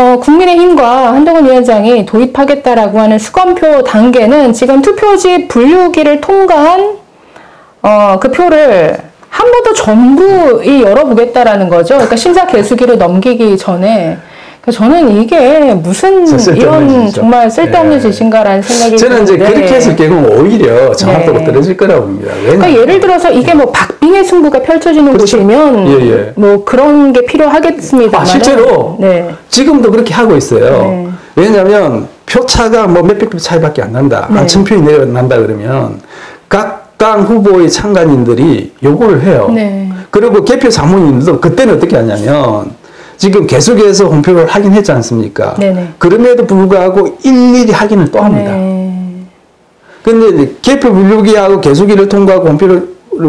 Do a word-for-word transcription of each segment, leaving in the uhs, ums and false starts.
어, 국민의힘과 한동훈 위원장이 도입하겠다라고 하는 수검표 단계는 지금 투표지 분류기를 통과한 어, 그 표를 한 번 더 전부 이 열어보겠다라는 거죠. 그러니까 심사 개수기를 넘기기 전에. 저는 이게 무슨 이런 짓이죠. 정말 쓸데없는 네. 짓인가라는 생각이 저는 드는데 이제 그렇게 했을 경우 오히려 정확도가 네. 떨어질 거라고 봅니다. 그러니까 예를 들어서 이게 뭐 박빙의 승부가 펼쳐지는 그렇죠. 곳이면 예, 예. 뭐 그런 게 필요하겠습니다만 아, 실제로 네. 지금도 그렇게 하고 있어요. 네. 왜냐하면 표차가 뭐 몇백 표 차이밖에 안 난다. 네. 한 천 표이 내려난다 그러면 각 당 후보의 참관인들이 요구를 해요. 네. 그리고 개표 사무님도 그때는 어떻게 하냐면 지금 계속해서 홍표를 확인했지 않습니까? 네네. 그럼에도 불구하고 일일이 확인을 또 합니다. 네. 근데 개표 분류기하고 개수기를 통과하고 홍표를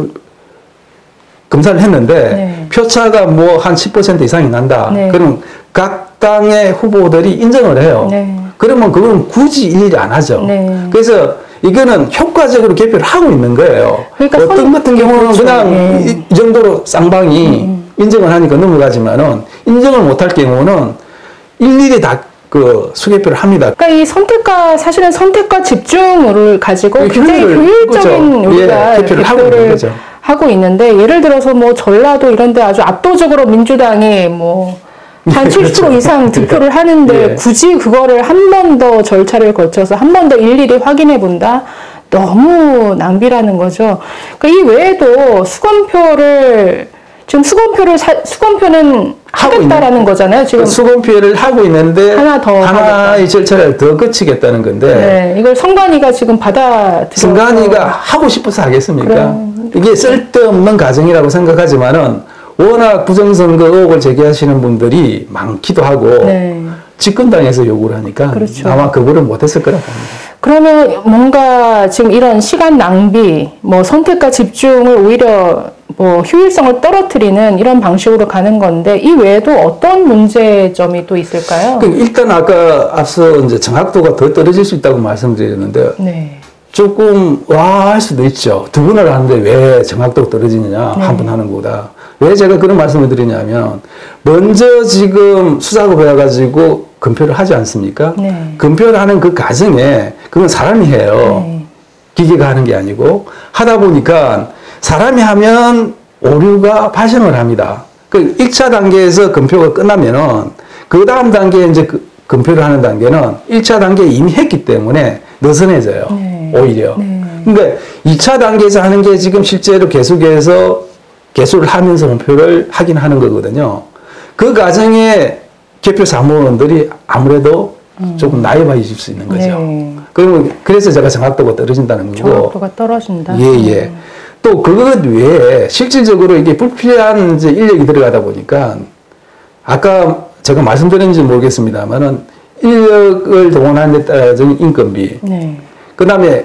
검사를 했는데 네. 표차가 뭐 한 십 퍼센트 이상이 난다. 네. 그럼 각 당의 후보들이 인정을 해요. 네. 그러면 그건 굳이 일일이 안 하죠. 네. 그래서 이거는 효과적으로 개표를 하고 있는 거예요. 그러니까 어떤 선... 같은 경우는 그렇죠. 그냥 네. 이, 이 정도로 쌍방이 음. 인정을 하니까 넘어가지만은 인정을 못할 경우는 일일이 다 그 수개표를 합니다. 그러니까 이 선택과 사실은 선택과 집중을 가지고 굉장히 효율적인 그렇죠. 우리가 예, 개표를 하고 있는 거죠. 하고 있는데 예를 들어서 뭐 전라도 이런데 아주 압도적으로 민주당이 뭐 한 칠십 퍼센트 그렇죠. 이상 득표를 예. 하는데 예. 굳이 그거를 한 번 더 절차를 거쳐서 한 번 더 일일이 확인해 본다. 너무 낭비라는 거죠. 그러니까 이 외에도 수검표를 지금 수검표를 사, 수검표는 하겠다라는 거잖아요. 지금 수검표를 하고 있는데 하나 더 하나의 절차를 더 거치겠다는 건데 네, 이걸 선관위가 지금 받아들여서 선관위가 하고 싶어서 하겠습니까? 그럼, 이게 쓸데없는 과정이라고 생각하지만은 워낙 부정선거 의혹을 제기하시는 분들이 많기도 하고 네. 집권당에서 요구를 하니까 그렇죠. 아마 그거를 못했을 거라고 봅니다. 그러면 뭔가 지금 이런 시간 낭비, 뭐 선택과 집중을 오히려 뭐 효율성을 떨어뜨리는 이런 방식으로 가는 건데 이 외에도 어떤 문제점이 또 있을까요? 일단 아까 앞서 이제 정확도가 더 떨어질 수 있다고 말씀드렸는데 네. 조금 와 할 수도 있죠. 두 분을 하는데 왜 정확도가 떨어지느냐 네. 한 분 하는 것보다. 왜 제가 그런 말씀을 드리냐면 먼저 지금 수작업을 해가지고 검표를 하지 않습니까? 네. 검표를 하는 그 과정에 그건 사람이 해요. 네. 기계가 하는 게 아니고 하다 보니까 사람이 하면 오류가 발생을 합니다. 그 일 차 단계에서 검표가 끝나면은 그 다음 단계에 이제 그 검표를 하는 단계는 일 차 단계에 이미 했기 때문에 느슨해져요. 네. 오히려. 네. 그러니까 이 차 단계에서 하는 게 지금 실제로 개수기에서 개수를 하면서 검표를 확인하는 거거든요. 그 과정에 개표 사무원들이 아무래도 음. 조금 나이바해질 수 있는 거죠. 네. 그러면 그래서 제가 정확도가 떨어진다는 거고. 정확도가 떨어진다. 예, 예. 음. 또 그것 외에 실질적으로 이게 불필요한 이제 인력이 들어가다 보니까 아까 제가 말씀드렸는지 모르겠습니다만은 인력을 동원하는 데 따라서 인건비. 네. 그 다음에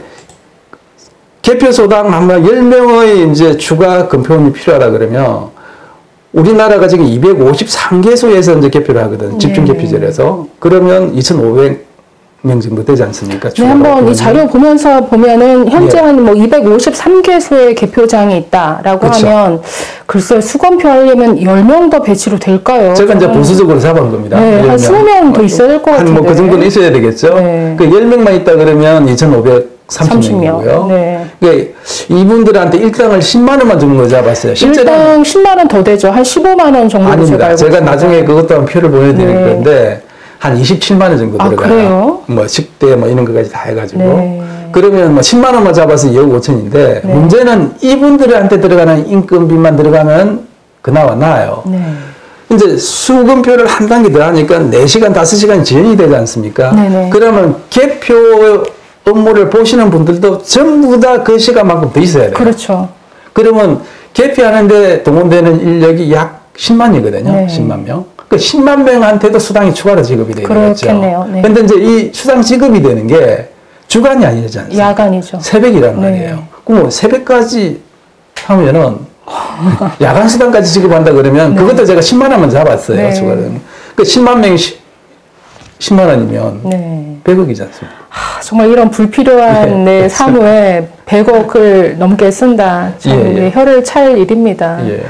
개표소당 아마 열 명의 이제 추가 검표원이 필요하다 그러면 우리나라가 지금 이백오십삼 개소에서 이제 개표를 하거든. 집중 개표제라서. 그러면 이천오백 명 정도 되지 않습니까? 네, 한번 이 자료 보면서 보면은 현재 예. 한 뭐 이백오십삼 개소의 개표장이 있다라고 그렇죠. 하면 글쎄 수검표 하려면 열 명 더 배치로 될까요? 제가 이제 보수적으로 잡은 겁니다. 네, 한 이십 명 더 있어야 될 것 같은데. 한 뭐 그 정도는 있어야 되겠죠. 네. 그 열 명만 있다 그러면 이천오백삼십 명이고요. 네. 그러니까 이분들한테 일당을 십만 원만 주는 거 잡았어요. 일당 십만 원 더 되죠. 한 십오만 원 정도. 아닙니다. 제가, 제가 나중에 그것도 한 표를 보내드릴 네. 건데 한 이십칠만 원 정도 아, 들어가요. 그래요? 뭐 식대 뭐 이런 것까지 다 해가지고. 네. 그러면 뭐 십만 원만 잡아서 이억 오천인데 네. 문제는 이분들한테 들어가는 인건비만 들어가면 그나마 나아요. 네. 이제 수검표를 한 단계 더 하니까 네 시간, 다섯 시간 지연이 되지 않습니까? 네네. 그러면 개표 업무를 보시는 분들도 전부 다 그 시간만큼 더 있어야 돼요. 그렇죠. 그러면 개표하는데 동원되는 인력이 약 십만이거든요. 네. 십만 명. 그 십만 명한테도 수당이 추가로 지급이 되는 거죠. 그렇겠네요. 네. 근데 이제 이 수당 지급이 되는 게 주간이 아니지 않습니까? 야간이죠. 새벽이란 네. 말이에요. 그럼 새벽까지 하면은 야간 수당까지 지급한다 그러면 네. 그것도 제가 십만 원만 잡았어요. 네. 추가로. 그 십만 명이 십만 원이면 네. 백억이지 않습니까? 하, 정말 이런 불필요한 네. 내 사무에 백억을 넘게 쓴다. 참 예, 예. 혀를 찰 일입니다. 예.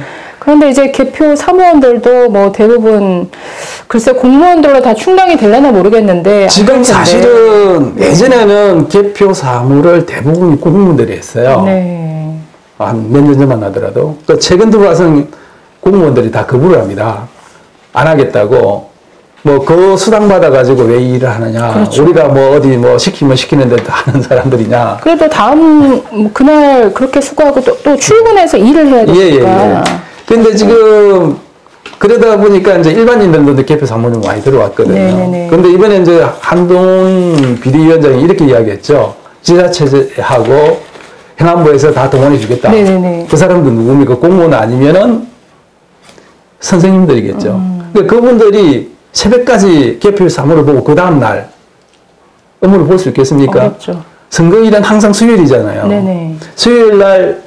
그런데 이제 개표 사무원들도 뭐 대부분 글쎄 공무원들로 다 충당이 되려나 모르겠는데 지금 사실은 예전에는 개표 사무를 대부분 공무원들이 했어요. 네. 한 몇 년 전만 하더라도. 또 최근 들어와서는 공무원들이 다 거부를 합니다. 안 하겠다고. 뭐 그 수당 받아가지고 왜 일을 하느냐. 그렇죠. 우리가 뭐 어디 뭐 시키면 시키는데 하는 사람들이냐. 그래도 다음 뭐 그날 그렇게 수고하고 또, 또 출근해서 일을 해야 되니까. 예, 예, 예. 근데 지금 그러다 보니까 이제 일반인들도 개표 사무는 많이 들어왔거든요. 네네네. 근데 이번에 이제 한동훈 비대위원장이 이렇게 이야기했죠. 지자체하고 행안부에서 다 동원해 주겠다. 네네네. 그 사람들 누굽니까? 공무원 아니면은 선생님들이겠죠. 음. 그러니까 그분들이 새벽까지 개표 사무를 보고 그 다음날 업무를 볼 수 있겠습니까? 어렵죠. 선거일은 항상 수요일이잖아요. 네네. 수요일 날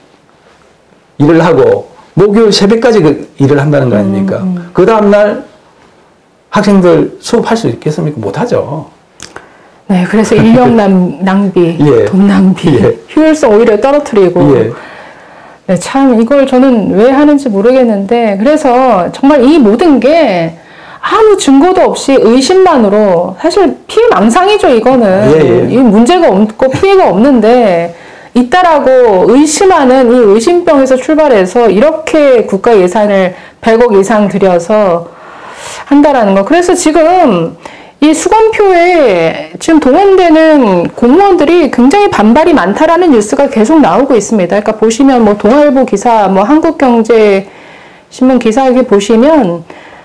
일을 하고 목요일 새벽까지 그 일을 한다는 거 아닙니까? 음, 음. 그 다음날 학생들 수업할 수 있겠습니까? 못하죠. 네, 그래서 인력 낭비, 예. 돈 낭비, 예. 효율성 오히려 떨어뜨리고. 예. 네, 참 이걸 저는 왜 하는지 모르겠는데 그래서 정말 이 모든 게 아무 증거도 없이 의심만으로 사실 피해망상이죠 이거는. 예, 예. 이 문제가 없고 피해가 없는데 있다라고 의심하는 이 의심병에서 출발해서 이렇게 국가 예산을 백억 이상 들여서 한다라는 거. 그래서 지금 이 수검표에 지금 동원되는 공무원들이 굉장히 반발이 많다라는 뉴스가 계속 나오고 있습니다. 그러니까 보시면 뭐 동아일보 기사, 뭐 한국경제신문 기사 여기 보시면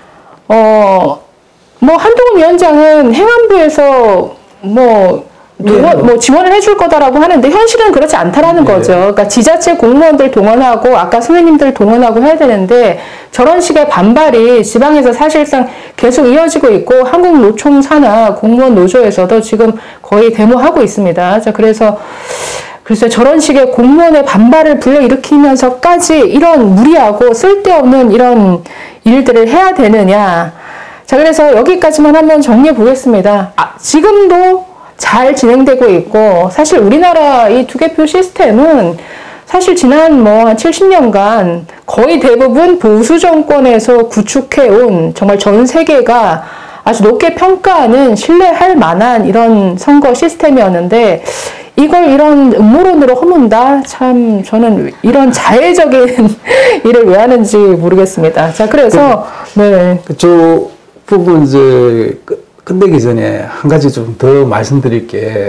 어, 뭐 한동훈 위원장은 행안부에서 뭐 동원, 뭐 지원을 해줄 거다라고 하는데 현실은 그렇지 않다라는 네. 거죠. 그러니까 지자체 공무원들 동원하고 아까 선생님들 동원하고 해야 되는데 저런 식의 반발이 지방에서 사실상 계속 이어지고 있고 한국노총 산하 공무원 노조에서도 지금 거의 데모하고 있습니다. 자, 그래서 글쎄 저런 식의 공무원의 반발을 불러일으키면서까지 이런 무리하고 쓸데없는 이런 일들을 해야 되느냐. 자, 그래서 여기까지만 한번 정리해 보겠습니다. 아, 지금도 잘 진행되고 있고 사실 우리나라 이 투개표 시스템은 사실 지난 뭐 한 칠십 년간 거의 대부분 보수 정권에서 구축해온 정말 전 세계가 아주 높게 평가하는 신뢰할 만한 이런 선거 시스템이었는데 이걸 이런 음모론으로 허문다? 참 저는 이런 자해적인 일을 왜 하는지 모르겠습니다. 자, 그래서 그, 네. 저 부분 이제 끝내기 전에 한 가지 좀 더 말씀드릴 게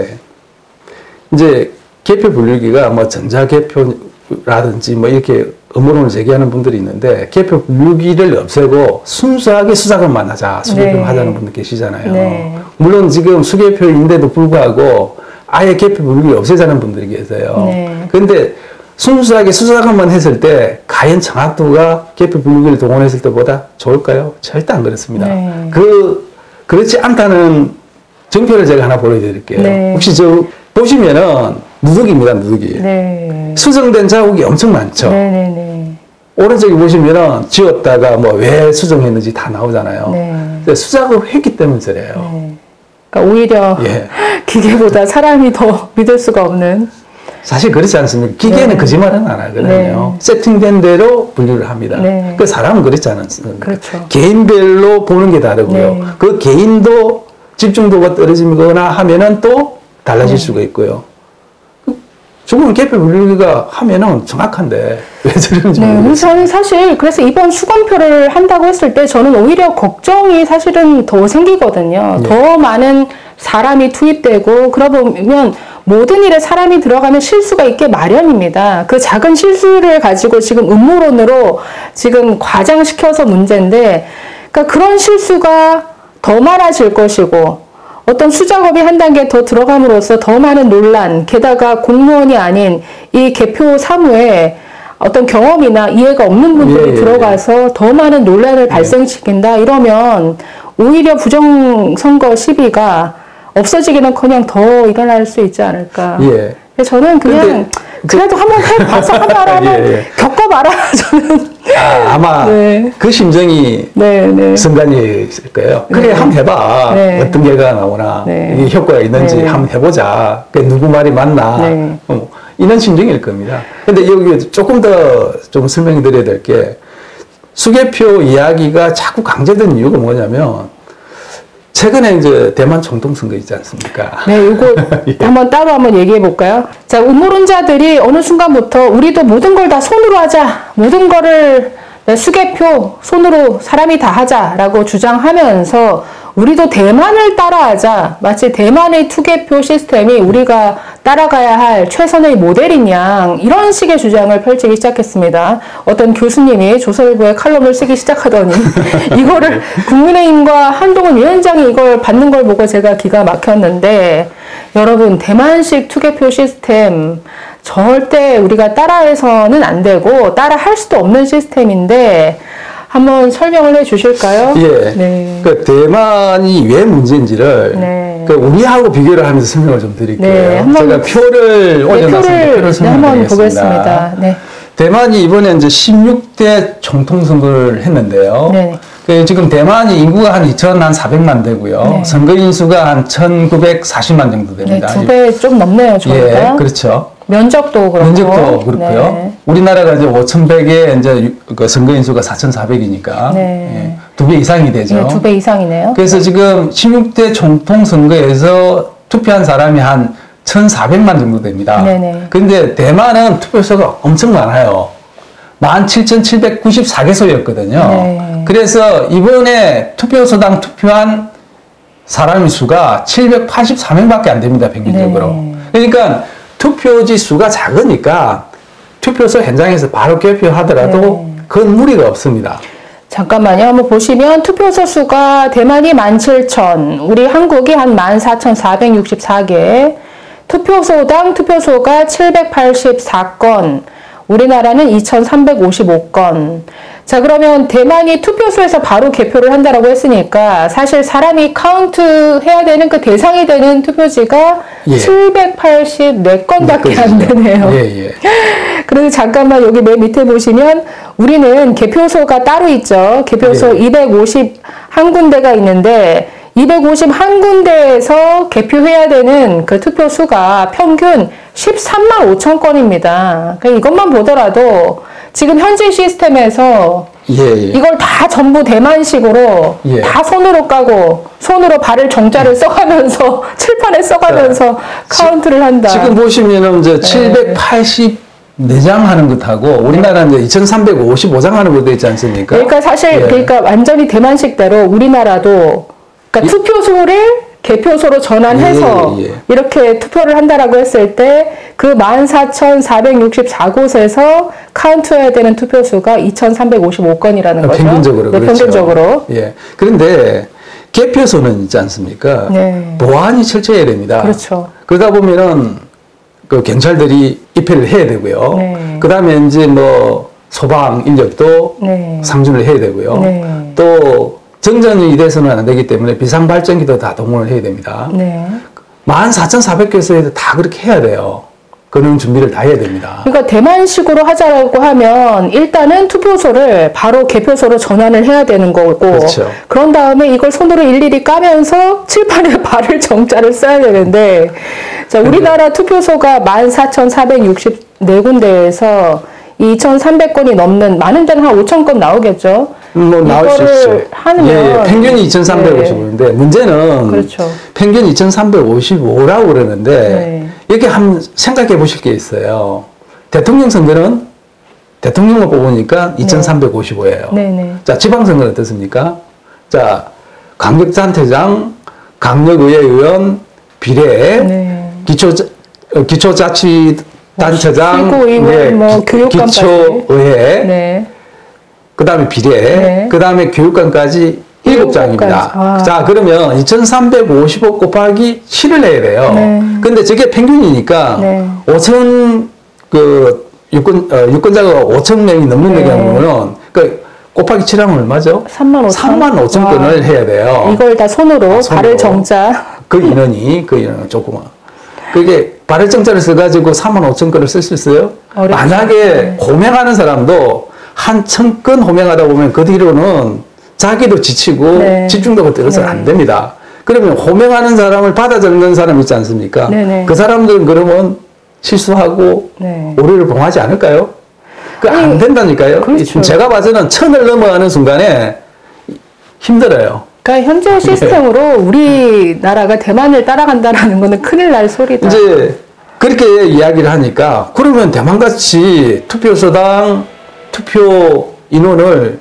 이제 개표 분류기가 뭐 전자개표라든지 뭐 이렇게 음모론을 제기하는 분들이 있는데 개표 분류기를 없애고 순수하게 수작업만 하자, 수개표 네. 하자는 분들 계시잖아요. 네. 물론 지금 수개표인데도 불구하고 아예 개표 분류기 없애자는 분들이 계세요. 네. 그런데 순수하게 수작업만 했을 때 과연 정확도가 개표 분류기를 동원했을 때보다 좋을까요? 절대 안 그렇습니다. 네. 그 그렇지 않다는 정표를 제가 하나 보여드릴게요. 네. 혹시 저 보시면은 누더기입니다, 누더기. 네. 수정된 자국이 엄청 많죠. 네, 네, 네. 오른쪽에 보시면은 지웠다가 뭐 왜 수정했는지 다 나오잖아요. 네. 수작업 했기 때문에 그래요. 네. 그러니까 오히려 예. 기계보다 사람이 더 믿을 수가 없는. 사실 그렇지 않습니까? 기계는 네. 거짓말은 안 하거든요. 네. 세팅된 대로 분류를 합니다. 네. 그 사람은 그렇지 않습니까? 그렇죠. 개인별로 보는 게 다르고요. 네. 그 개인도 집중도가 떨어지거나 하면은 또 달라질 네. 수가 있고요. 조금 개표 분류기가 하면은 정확한데 왜 저런지 네, 모르겠어요. 저는 사실 그래서 이번 수검표를 한다고 했을 때 저는 오히려 걱정이 사실은 더 생기거든요. 네. 더 많은 사람이 투입되고 그러다 보면 모든 일에 사람이 들어가면 실수가 있게 마련입니다. 그 작은 실수를 가지고 지금 음모론으로 지금 과장시켜서 문제인데, 그러니까 그런 실수가 더 많아질 것이고, 어떤 수작업이 한 단계 더 들어감으로써 더 많은 논란, 게다가 공무원이 아닌 이 개표 사무에 어떤 경험이나 이해가 없는 분들이 예, 들어가서 예. 더 많은 논란을 예. 발생시킨다 이러면 오히려 부정선거 시비가 없어지기는커녕 더 일어날 수 있지 않을까. 예. 저는 그냥 그래도 한번 해봐서 한번 예, 예. 겪어봐라. 저는 아, 아마 네. 그 심정이 네, 네. 순간이 있을 거예요. 그래 네. 한번 해봐. 네. 어떤 결과가 나오나 네. 이게 효과가 있는지 네. 한번 해보자. 누구 말이 맞나. 네. 어, 이런 심정일 겁니다. 근데 여기 조금 더 좀 설명해 드려야 될 게 수개표 이야기가 자꾸 강제된 이유가 뭐냐면 최근에 이제 대만 총통선거 있지 않습니까? 네, 이거 예. 한번 따로 한번 얘기해 볼까요? 자, 음모론자들이 어느 순간부터 우리도 모든 걸 다 손으로 하자, 모든 거를 수개표 손으로 사람이 다 하자라고 주장하면서 우리도 대만을 따라하자, 마치 대만의 투개표 시스템이 우리가 따라가야 할 최선의 모델인 양, 이런 식의 주장을 펼치기 시작했습니다. 어떤 교수님이 조선일보에 칼럼을 쓰기 시작하더니 이거를 국민의힘과 한동훈 위원장이 이걸 받는 걸 보고 제가 기가 막혔는데, 여러분, 대만식 투개표 시스템 절대 우리가 따라해서는 안 되고 따라 할 수도 없는 시스템인데 한번 설명을 해 주실까요? 예. 네. 그 대만이 왜 문제인지를 네. 그 우리하고 비교를 하면서 설명을 좀 드릴게요. 네. 한번 제가 표를 올려놨습니다. 네, 표를, 표를 한번 보겠습니다. 네. 대만이 이번에 이제 십육 대 총통선거를 했는데요. 네. 그 지금 대만이 인구가 한 이천사백만 되고요. 네. 선거인 수가 한 천구백사십만 정도 됩니다. 네, 두 배 좀 넘네요, 저희가. 예, 그렇죠. 면적도 그렇고. 면적도 그렇고요. 네. 우리나라가 이제 오천백에 이제 그 선거인 수가 사천사백이니까 네. 예, 두 배 이상이 되죠. 네, 두 배 이상이네요. 그래서 네. 지금 십육 대 총통선거에서 투표한 사람이 한 천사백만 정도 됩니다. 네네. 근데 대만은 투표소가 엄청 많아요. 만 칠천칠백구십사 개소였거든요. 네. 그래서 이번에 투표소당 투표한 사람의 수가 칠백팔십사 명밖에 안 됩니다, 평균적으로. 네. 그러니까 투표지 수가 작으니까 투표소 현장에서 바로 개표하더라도 네. 그건 무리가 없습니다. 잠깐만요. 한번 보시면 투표소 수가 대만이 만 칠천, 우리 한국이 한 만 사천사백육십사 개, 투표소당 투표소가 칠백팔십사 건, 우리나라는 이천삼백오십오 건. 자, 그러면 대만이 투표소에서 바로 개표를 한다라고 했으니까 사실 사람이 카운트 해야 되는 그 대상이 되는 투표지가 예. 칠백팔십사 건밖에 안 되네요. 예, 예. 그래서 잠깐만 여기 맨 밑에 보시면 우리는 개표소가 따로 있죠. 개표소 예. 이백오십일 군데가 있는데 이백오십일 군데에서 개표해야 되는 그 투표 수가 평균 십삼만 오천 건입니다. 그러니까 이것만 보더라도 지금 현재 시스템에서 예, 예. 이걸 다 전부 대만식으로 예. 다 손으로 까고 손으로 발을 정자를 써가면서 칠판에 써가면서 자, 카운트를 한다. 지금 보시면은 이제 네. 칠백팔십사 장 하는 것하고 우리나라는 이제 이천삼백오십오 장 하는 것도 있지 않습니까? 그러니까 사실 예. 그러니까 완전히 대만식대로 우리나라도 그러니까 투표소를 개표소로 전환해서 예, 예. 이렇게 투표를 한다라고 했을 때 그 만 사천사백육십사 곳에서 카운트해야 되는 투표수가 이천삼백오십오 건이라는 거죠. 평균적으로. 네, 그렇죠. 평균적으로. 예. 그런데 개표소는 있지 않습니까? 네. 보안이 철저해야 됩니다. 그렇죠. 그러다 보면은 그 경찰들이 입회를 해야 되고요. 네. 그 다음에 이제 뭐 소방 인력도 네. 상주를 해야 되고요. 네. 또 정전이 돼서는 안 되기 때문에 비상발전기도 다 동원을 해야 됩니다. 네. 만 사천사백 개소에도 다 그렇게 해야 돼요. 그런 준비를 다 해야 됩니다. 그러니까 대만식으로 하자고 하면 일단은 투표소를 바로 개표소로 전환을 해야 되는 거고 그렇죠. 그런 다음에 이걸 손으로 일일이 까면서 칠판에 발을 정자를 써야 되는데 자, 우리나라 투표소가 만 사천사백육십사 군데에서 이천삼백 건이 넘는 많은 데는 한 오천 건 나오겠죠. 뭐 나올 수 있죠. 하면 예, 예. 평균이 이천삼백오십오인데 네. 문제는 그렇죠. 평균 이천삼백오십오라고 그러는데 네. 이렇게 한번 생각해 보실 게 있어요. 대통령 선거는 대통령을 뽑으니까 네. 이천삼백오십오예요. 네, 네. 자, 지방선거는 어떻습니까? 자, 강력단체장, 강력의회 의원, 비례, 네. 기초 기초자치단체장, 뭐, 네, 뭐 교육감까지. 기초의회. 네. 그 다음에 비례, 네. 그 다음에 교육관까지 일곱 장입니다. 아. 자, 그러면 이천삼백오십오 곱하기 칠을 해야 돼요. 네. 근데 저게 평균이니까 네. 오천, 그, 유권, 어, 유권자가 오천 명이 넘는 네. 경우는, 그, 곱하기 칠 하면 얼마죠? 삼만 오천. 삼만 오천 건을 해야 돼요. 이걸 다 손으로, 아, 손으로. 발을 정자. 그 인원이, 그 인원은 조그만. 그게 발을 정자를 써가지고 삼만 오천 건을 쓸 수 있어요? 어렵죠. 만약에 네. 호명하는 사람도 한 천 건 호명하다 보면 그 뒤로는 자기도 지치고 네. 집중도가 떨어져서 네. 안 됩니다. 그러면 호명하는 사람을 받아 적는 사람 있지 않습니까? 네네. 그 사람들은 그러면 실수하고 네. 오류를 범하지 않을까요? 그 안 된다니까요. 그렇죠. 제가 봐서는 천을 넘어가는 순간에 힘들어요. 그러니까 현재 시스템으로 우리나라가 대만을 따라간다라는 거는 큰일 날 소리다. 이제 그렇게 이야기를 하니까 그러면 대만같이 투표소당 투표 인원을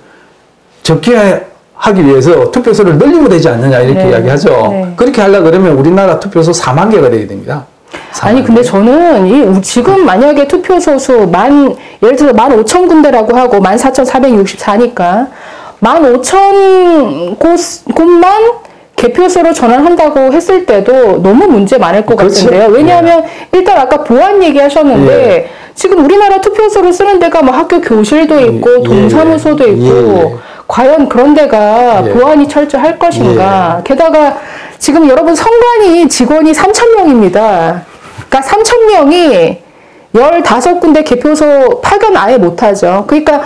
적게 하기 위해서 투표소를 늘리면 되지 않느냐 이렇게 네. 이야기하죠. 네. 그렇게 하려고 그러면 우리나라 투표소 사만 개가 되게 됩니다. 아니 근데 저는 이 지금 만약에 투표소 수 만 예를 들어 만 오천 군데라고 하고 만 사천 사백육십사니까 만 오천 곳, 곳만 개표소로 전환한다고 했을 때도 너무 문제 많을 것 그렇죠? 같은데요. 왜냐하면 예. 일단 아까 보안 얘기하셨는데 예. 지금 우리나라 투표소를 쓰는 데가 뭐 학교 교실도 있고 예. 동사무소도 있고 예. 과연 그런 데가 예. 보안이 철저할 것인가. 예. 게다가 지금 여러분 선관위 직원이 삼천 명입니다. 그러니까 삼천 명이 열다섯 군데 개표소 파견 아예 못하죠. 그러니까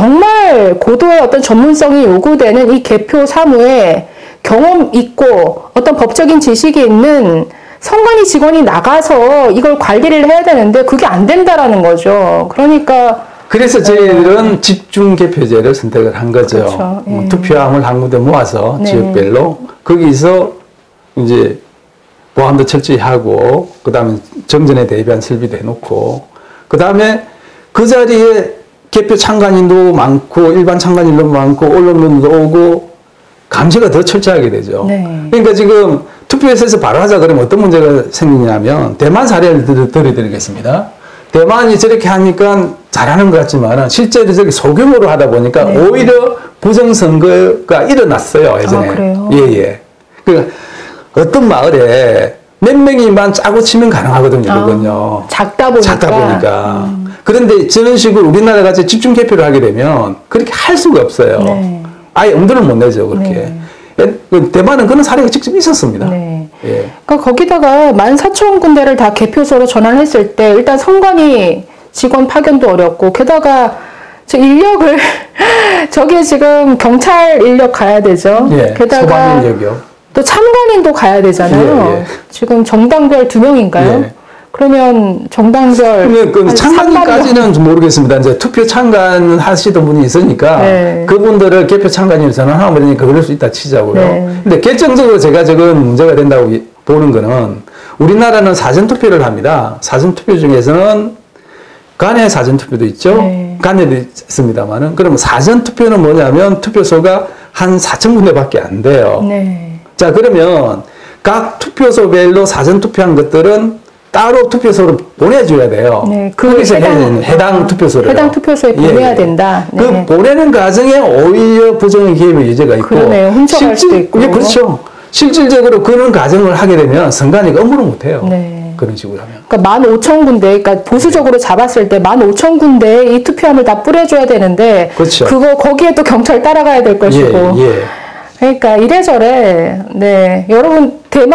정말 고도의 어떤 전문성이 요구되는 이 개표 사무에 경험 있고 어떤 법적인 지식이 있는 선관위 직원이 나가서 이걸 관리를 해야 되는데 그게 안 된다라는 거죠. 그러니까 그래서 저희들은 네. 집중 개표제를 선택을 한 거죠. 그렇죠. 네. 투표함을 한 군데 모아서 네. 지역별로 거기서 이제 보안도 철저히 하고 그 다음에 정전에 대비한 설비도 해놓고 그 다음에 그 자리에 개표 참관인도 많고 일반 참관인도 많고 언론도 오고 감시가 더 철저하게 되죠. 네. 그러니까 지금 투표에서 바로 하자 그러면 어떤 문제가 생기냐면 대만 사례를 들어드리겠습니다. 대만이 저렇게 하니까 잘하는 것 같지만 실제로 저렇게 소규모로 하다 보니까 네. 오히려 부정선거가 일어났어요. 예전에. 아, 그래요? 예, 예. 그러니까 어떤 마을에 몇 명이만 짜고 치면 가능하거든요. 아, 그건요. 작다 보니까. 작다 보니까. 음. 그런데 저런 식으로 우리나라 같이 집중 개표를 하게 되면 그렇게 할 수가 없어요. 네. 아예 엄두를 못 내죠, 그렇게. 네. 대만은 그런 사례가 직접 있었습니다. 네. 예. 그러니까 거기다가 만 사천 군데를 다 개표소로 전환했을 때 일단 선관위 직원 파견도 어렵고 게다가 저 인력을 저게 지금 경찰 인력 가야 되죠. 예. 게다가 소방 인력이요. 또 참관인도 가야 되잖아요. 예, 예. 지금 정당별 두 명인가요? 예. 그러면 정당별 그 참관인까지는 모르겠습니다. 이제 투표 참관 하시던 분이 있으니까 네. 그분들을 개표 참관인으로 전환하면 그럴 수 있다 치자고요. 네. 근데 결정적으로 제가 지금 문제가 된다고 보는 거는 우리나라는 사전 투표를 합니다. 사전 투표 중에서는 간의 사전 투표도 있죠. 네. 간에도 있습니다만은 그러면 사전 투표는 뭐냐면 투표소가 한 사천 군데밖에 안 돼요. 네. 자 그러면 각 투표소별로 사전 투표한 것들은 따로 투표소로 보내줘야 돼요. 네, 그 해당, 해당 투표소를 해당 투표소에 보내야 예, 된다. 네. 그 보내는 과정에 오히려 부정의 개입의 여지가 있고, 그러네요. 훔쳐갈 수도 있고. 예, 그렇죠. 실질적으로 그런 과정을 하게 되면 선관위가 업무를 못해요. 네. 그런 식으로 하면. 그러니까 만 오천 군데, 그러니까 보수적으로 잡았을 때 만 오천 군데에 이 투표함을 다 뿌려줘야 되는데, 그렇죠. 그거 거기에 또 경찰 따라가야 될 것이고. 예, 예. 그러니까 이래저래, 네, 여러분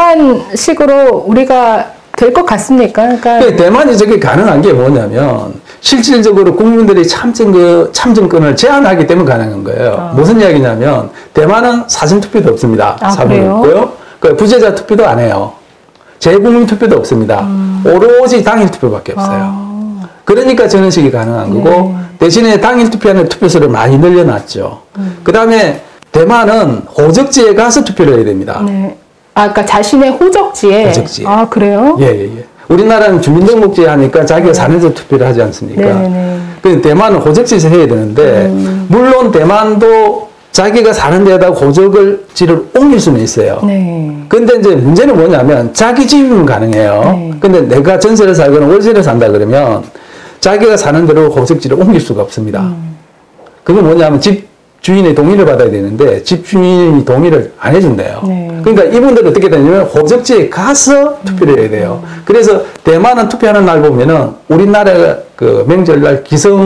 대만식으로 우리가 될 것 같습니까? 그러니까 대만이 저게 가능한 게 뭐냐면 실질적으로 국민들의 참정, 참정권을 제한하기 때문에 가능한 거예요. 아. 무슨 이야기냐면 대만은 사전 투표도 없습니다. 아, 사전 없고요. 그 부재자 투표도 안 해요. 재국민 투표도 없습니다. 음. 오로지 당일 투표밖에 없어요. 아. 그러니까 저런 식이 가능한 거고 네. 대신에 당일 투표하는 투표수를 많이 늘려놨죠. 음. 그 다음에 대만은 호적지에 가서 투표를 해야 됩니다. 네. 아, 그러니까 자신의 호적지에. 호적지에. 아, 그래요? 예, 예, 예. 우리나라는 주민등록지에 하니까 자기가 사는 데 투표를 하지 않습니까? 네네. 그 대만은 호적지에서 해야 되는데, 음. 물론 대만도 자기가 사는 데에다 호적지를 옮길 수는 있어요. 네. 근데 이제 문제는 뭐냐면, 자기 집이면 가능해요. 네. 근데 내가 전세를 살거나 월세를 산다 그러면, 자기가 사는 대로 호적지를 옮길 수가 없습니다. 음. 그건 뭐냐면, 집 주인의 동의를 받아야 되는데 집주인이 동의를 안 해준대요. 네. 그러니까 이분들은 어떻게 되냐면 호적지에 가서 투표를 해야 돼요. 음. 그래서 대만은 투표하는 날 보면은 우리나라 그 명절날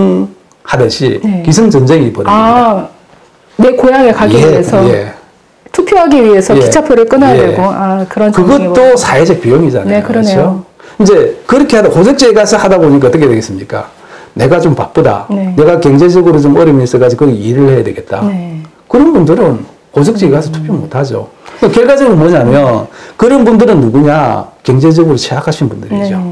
기성하듯이 네. 기성전쟁이 벌어집니다. 아, 내 고향에 가기 예, 위해서 예. 투표하기 위해서 예. 기차표를 끊어야 예. 되고 아, 그런 그것도 사회적 비용이잖아요. 네, 그러네요. 그렇죠? 이제 그렇게 하다 호적지에 가서 하다 보니까 어떻게 되겠습니까? 내가 좀 바쁘다. 네. 내가 경제적으로 좀 어려움이 있어가지고 거기 일을 해야 되겠다. 네. 그런 분들은 호적지에 가서 음. 투표 못 하죠. 그러니까 결과적으로 뭐냐면 그런 분들은 누구냐? 경제적으로 취약하신 분들이죠. 네.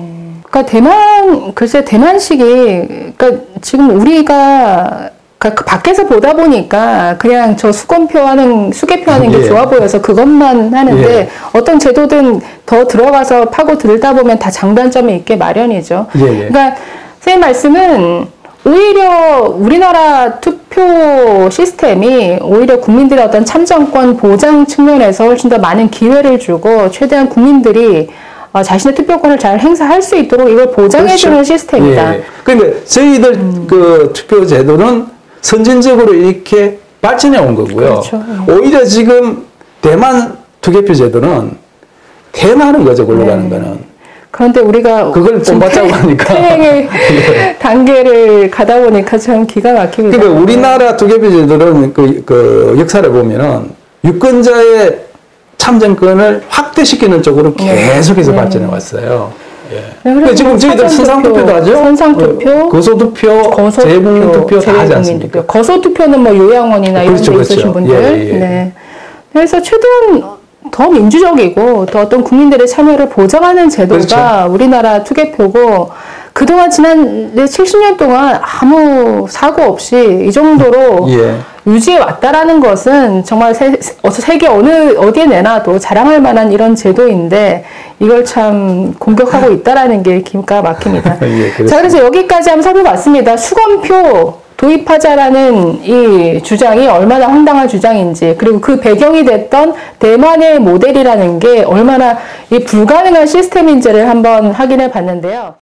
그러니까 대만, 글쎄 대만식이, 그러니까 지금 우리가 그러니까 그 밖에서 보다 보니까 그냥 저 수건표 하는, 수개표 하는 게 예. 좋아 보여서 그것만 하는데 예. 어떤 제도든 더 들어가서 파고 들다 보면 다 장단점이 있게 마련이죠. 예. 그러니까 선생님 말씀은 오히려 우리나라 투표 시스템이 오히려 국민들의 어떤 참정권 보장 측면에서 훨씬 더 많은 기회를 주고 최대한 국민들이 어, 자신의 투표권을 잘 행사할 수 있도록 이걸 보장해주는 그렇죠. 시스템이다. 예. 그러니까 저희들 음. 그 투표 제도는 선진적으로 이렇게 발전해 온 거고요. 그렇죠. 오히려 지금 대만 투개표 제도는 퇴행하는 거죠, 걸로 네. 가는 거는. 그런데 우리가 그걸 본받자고 하니까 퇴행의 네. 단계를 가다 보니까 참 기가 막힙니다. 그러니까 우리나라 투개표 제도는 그, 그 역사를 보면은 유권자의 참정권을 확대시키는 쪽으로 계속해서 네. 발전해 왔어요. 예. 네, 지금 저희들 선상투표도 하죠. 선상투표, 거소투표, 거소투표 재국민투표 다 하지 않습니까? 거소투표는 뭐 요양원이나 이런 그렇죠, 데 있으신 그렇죠. 분들. 예, 예. 네. 그래서 최대한 더 민주적이고 더 어떤 국민들의 참여를 보장하는 제도가 그렇죠. 우리나라 투개표고 그동안 지난 칠십 년 동안 아무 사고 없이 이 정도로 예. 유지해 왔다라는 것은 정말 세, 세계 어느 어디에 내놔도 자랑할 만한 이런 제도인데 이걸 참 공격하고 있다라는 게 기가 막힙니다. 예, 자, 그래서 여기까지 한번 살펴봤습니다. 수검표 도입하자라는 이 주장이 얼마나 황당한 주장인지, 그리고 그 배경이 됐던 대만의 모델이라는 게 얼마나 이 불가능한 시스템인지를 한번 확인해 봤는데요.